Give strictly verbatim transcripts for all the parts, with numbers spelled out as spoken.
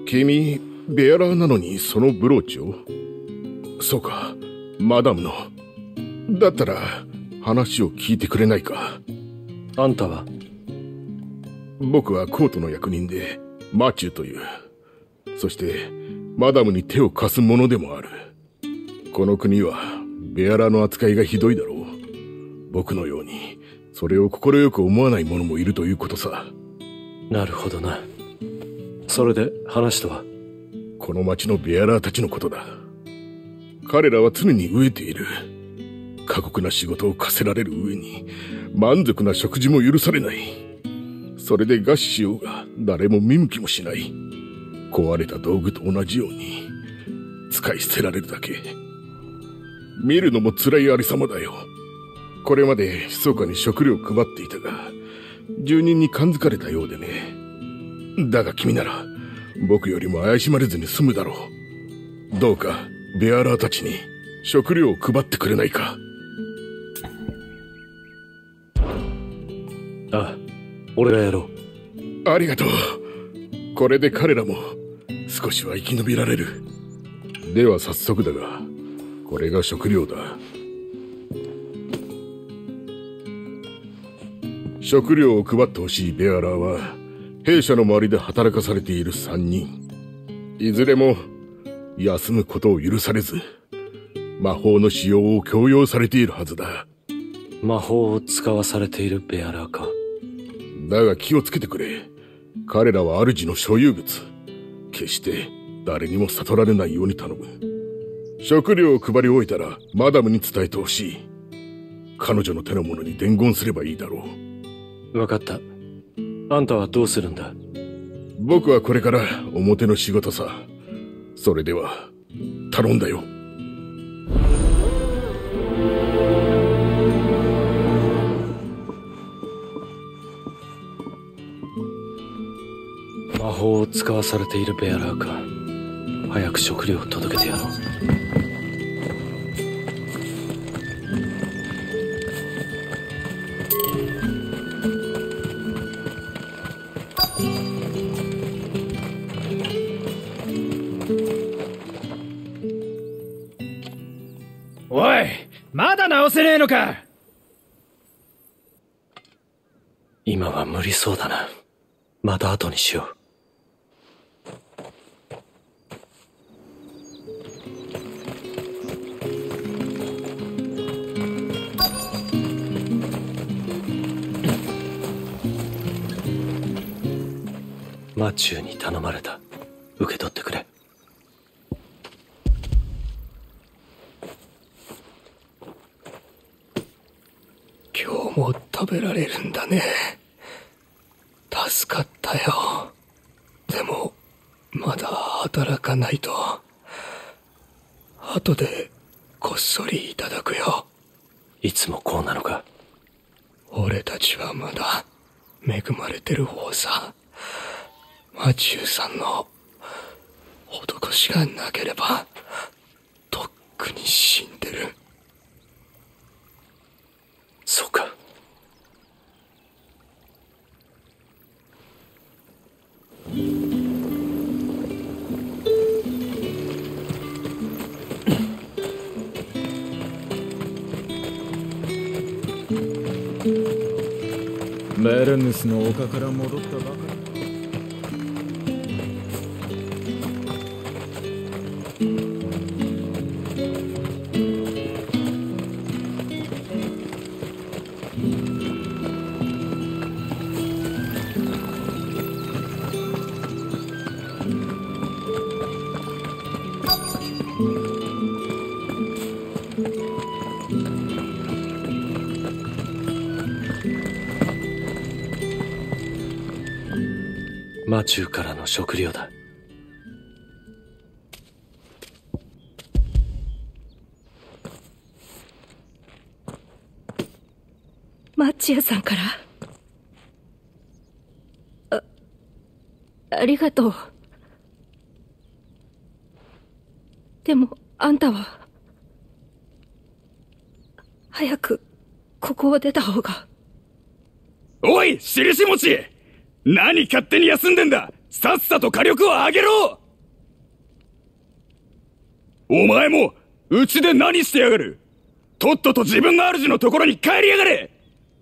君、ベアラーなのにそのブローチを？そうか、マダムの。だったら、話を聞いてくれないか。 あんたは？ 僕はコートの役人で、マチューという。そして、マダムに手を貸す者でもある。この国は、ベアラーの扱いがひどいだろう。僕のように、それを快く思わない者もいるということさ。 なるほどな。それで話とは？ この町のベアラーたちのことだ。彼らは常に飢えている。過酷な仕事を課せられる上に、満足な食事も許されない。それで餓死しようが、誰も見向きもしない。壊れた道具と同じように、使い捨てられるだけ。見るのも辛いありさまだよ。これまで密かに食料を配っていたが、住人に感づかれたようでね。だが君なら、僕よりも怪しまれずに済むだろう。どうか、ベアラーたちに食料を配ってくれないか。 ああ、俺がやろう。ありがとう。これで彼らも少しは生き延びられる。では早速だが、これが食料だ。食料を配ってほしいベアラーは、兵舎の周りで働かされている三人。いずれも、休むことを許されず、魔法の使用を強要されているはずだ。 魔法を使わされているベアラーか。 だが気をつけてくれ。彼らは主の所有物。決して誰にも悟られないように頼む。食料を配り終えたらマダムに伝えてほしい。彼女の手の者に伝言すればいいだろう。分かった。あんたはどうするんだ？ 僕はこれから表の仕事さ。それでは、頼んだよ。 魔法を使わされているベアラーか。早く食料を届けてやろう。 おい、まだ直せねえのか？ 今は無理そうだな。また後にしよう。マチューに頼まれた。受け取ってくれ。 今日も食べられるんだね。助かったよ。でも、まだ働かないと。後で、こっそりいただくよ。 いつもこうなのか？ 俺たちはまだ、恵まれてる方さ。マチューさんの、施しがなければ、とっくに死んでる。 そうか。 メルヌスの丘から戻ったばかり。 マチューからの食料だ。 マチューさんから。あ、ありがとう。でも、あんたは、早く、ここを出た方が。 おい、印持ち！何勝手に休んでんだ！さっさと火力を上げろ！ お前もうちで何してやがる。とっとと自分の主のところに帰りやがれ。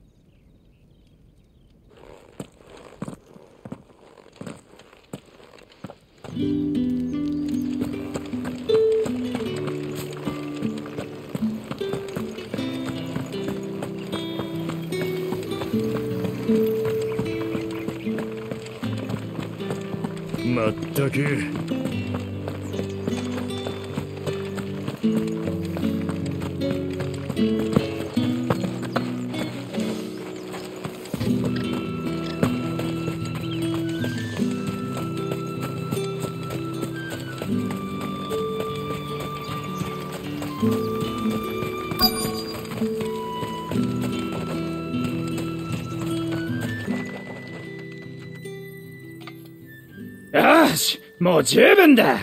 まったく。 よし、もう十分だ。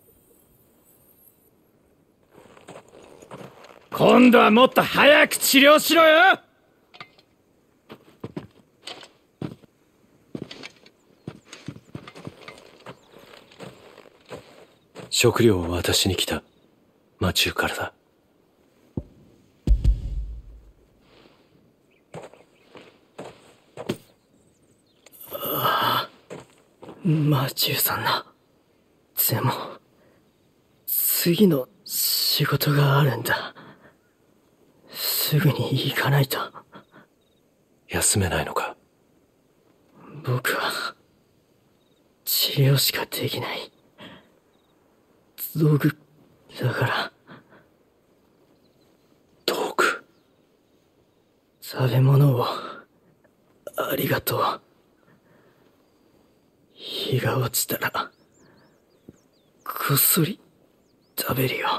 今度はもっと早く治療しろよ。 食料を渡しに来たマチューからだ。 マチューさんな。でも次の仕事があるんだ。すぐに行かないと。 休めないのか。 僕は治療しかできない。道具だから。 道具。 食べ物をありがとう。日が落ちたらこっそり食べるよ。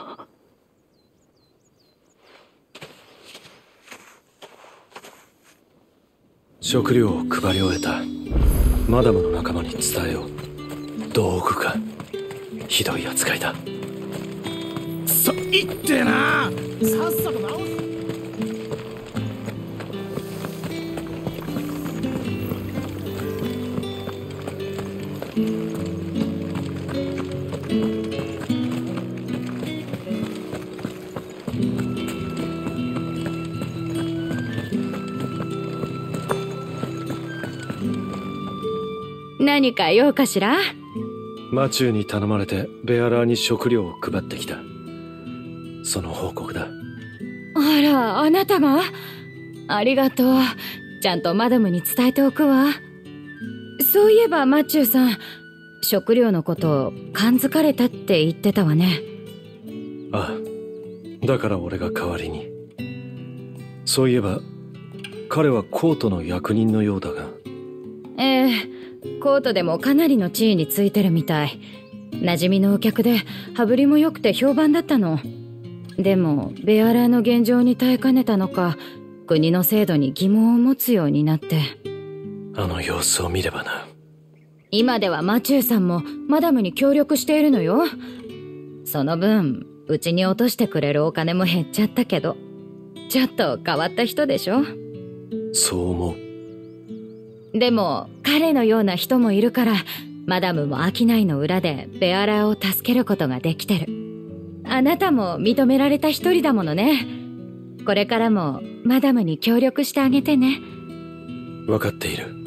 食料を配り終えたマダムの仲間に伝えよう。道具か。ひどい扱いだ。 さ、いってえな。さっさと直す。 何か用かしら？ マチューに頼まれてベアラーに食料を配ってきた。その報告だ。 あら、あなたが？ありがとう。ちゃんとマダムに伝えておくわ。そういえばマチューさん、食料のことを感づかれたって言ってたわね。 ああ、だから俺が代わりに。そういえば彼はコートの役人のようだが。 ええ、コートでもかなりの地位についてるみたい。馴染みのお客で羽振りも良くて評判だったの。でもベアラーの現状に耐えかねたのか、国の制度に疑問を持つようになって。 あの様子を見ればな。 今ではマチューさんもマダムに協力しているのよ。その分うちに落としてくれるお金も減っちゃったけど、ちょっと変わった人でしょ。 そう思う。 でも彼のような人もいるから、マダムも商いの裏でベアラーを助けることができてる。あなたも認められた一人だものね。これからもマダムに協力してあげてね。 分かっている。